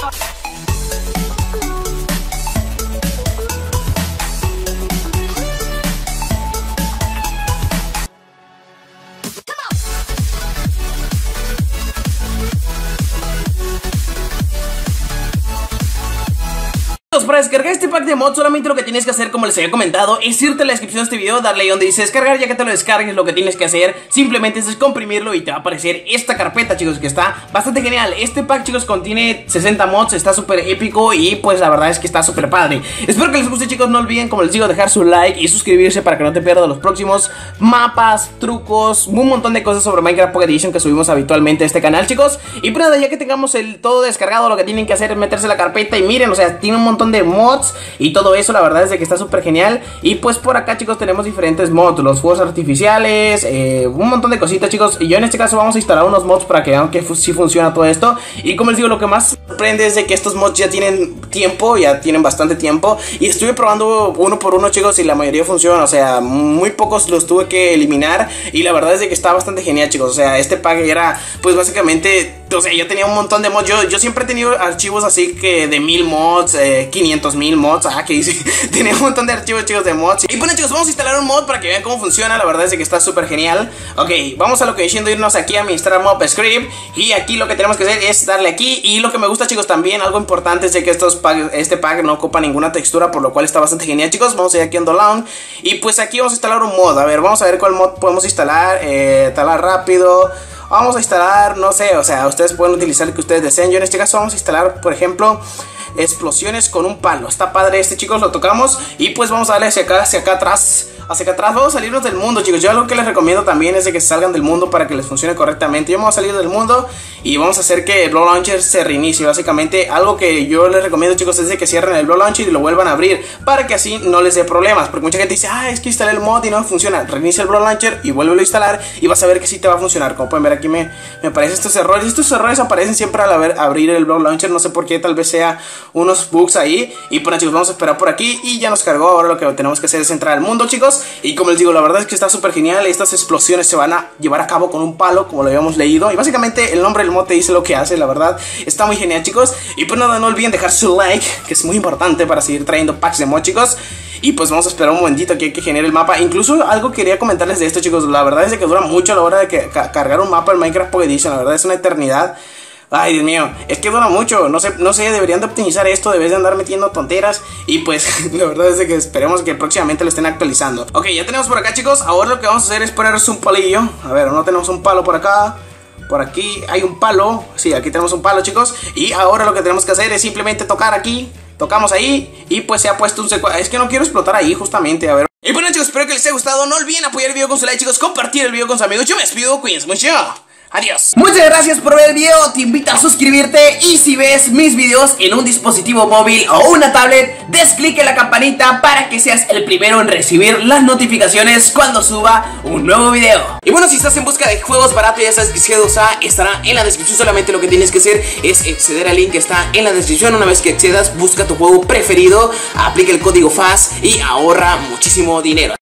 Para descargar este pack de mods solamente lo que tienes que hacer, como les había comentado, es irte a la descripción de este video, darle ahí donde dice descargar. Ya que te lo descargues, lo que tienes que hacer simplemente es comprimirlo y te va a aparecer esta carpeta, chicos, que está bastante genial. Este pack, chicos, contiene 60 mods, está súper épico y pues la verdad es que está súper padre. Espero que les guste, chicos, no olviden, como les digo, dejar su like y suscribirse para que no te pierdas los próximos mapas, trucos, un montón de cosas sobre Minecraft Pocket Edition que subimos habitualmente a este canal, chicos. Y pues nada, ya que tengamos el todo descargado, lo que tienen que hacer es meterse en la carpeta y miren, o sea, tiene un montón de mods y todo eso, la verdad es de que está súper genial. Y pues por acá, chicos, tenemos diferentes mods, los fuegos artificiales, un montón de cositas, chicos. Y yo en este caso vamos a instalar unos mods para que vean que sí funciona todo esto. Y como les digo, lo que más sorprende es de que estos mods ya tienen tiempo, ya tienen bastante tiempo. Y estuve probando uno por uno, chicos, y la mayoría funciona, o sea, muy pocos los tuve que eliminar. Y la verdad es de que está bastante genial, chicos. O sea, este pack era, pues básicamente, o sea, yo tenía un montón de mods. Yo siempre he tenido archivos así que de 1000 mods, 500,000 mods. Que dice, tenía un montón de archivos, chicos, de mods. Y bueno, chicos, vamos a instalar un mod para que vean cómo funciona. La verdad es que está súper genial. Ok, vamos a lo que diciendo irnos aquí a administrar mob script. Y aquí lo que tenemos que hacer es darle aquí. Y lo que me gusta, chicos, también algo importante es de que este pack no ocupa ninguna textura, por lo cual está bastante genial, chicos. Vamos a ir aquí en Download. Y pues aquí vamos a instalar un mod. A ver, vamos a ver cuál mod podemos instalar. Talar rápido. Vamos a instalar, no sé, o sea, ustedes pueden utilizar el que ustedes deseen. Yo en este caso vamos a instalar, por ejemplo, explosiones con un palo. Está padre este, chicos, lo tocamos. Y pues vamos a darle hacia acá atrás. Vamos a salirnos del mundo, chicos. Yo algo que les recomiendo también es de que salgan del mundo para que les funcione correctamente. Yo me voy a salir del mundo y vamos a hacer que el Block Launcher se reinicie. Básicamente, algo que yo les recomiendo, chicos, es de que cierren el Block Launcher y lo vuelvan a abrir, para que así no les dé problemas. Porque mucha gente dice, es que instalé el mod y no funciona. Reinicia el Block Launcher y vuélvelo a instalar y vas a ver que sí te va a funcionar. Como pueden ver aquí me aparecen estos errores. Estos errores aparecen siempre al abrir el Block Launcher. No sé por qué, tal vez sea unos bugs ahí. Y bueno, chicos, vamos a esperar por aquí y ya nos cargó. Ahora lo que tenemos que hacer es entrar al mundo, chicos. Y como les digo, la verdad es que está súper genial. Estas explosiones se van a llevar a cabo con un palo, como lo habíamos leído. Y básicamente el nombre del mod te dice lo que hace. La verdad está muy genial, chicos. Y pues nada, no olviden dejar su like, que es muy importante para seguir trayendo packs de mod, chicos. Y pues vamos a esperar un momentito que genere el mapa. Incluso algo quería comentarles de esto, chicos. La verdad es que dura mucho a la hora de cargar un mapa en Minecraft Pocket Edition. La verdad es una eternidad. Ay, Dios mío, es que dura mucho. No sé, deberían de optimizar esto. Debes de andar metiendo tonteras. Y pues la verdad es de que esperemos que próximamente lo estén actualizando. Ok, ya tenemos por acá, chicos. Ahora lo que vamos a hacer es ponernos un palillo. A ver, no tenemos un palo por acá. Por aquí hay un palo. Sí, aquí tenemos un palo, chicos. Y ahora lo que tenemos que hacer es simplemente tocar aquí. Tocamos ahí y pues se ha puesto un secuestro. Es que no quiero explotar ahí, justamente, a ver. Y bueno, chicos, espero que les haya gustado. No olviden apoyar el video con su like, chicos. Compartir el video con sus amigos. Yo me despido, cuídense mucho. Adiós. Muchas gracias por ver el video. Te invito a suscribirte. Y si ves mis videos en un dispositivo móvil o una tablet, des clic en la campanita para que seas el primero en recibir las notificaciones cuando suba un nuevo video. Y bueno, si estás en busca de juegos baratos, ya sabes que G2A estará en la descripción. Solamente lo que tienes que hacer es acceder al link que está en la descripción. Una vez que accedas, busca tu juego preferido, aplica el código FAS y ahorra muchísimo dinero.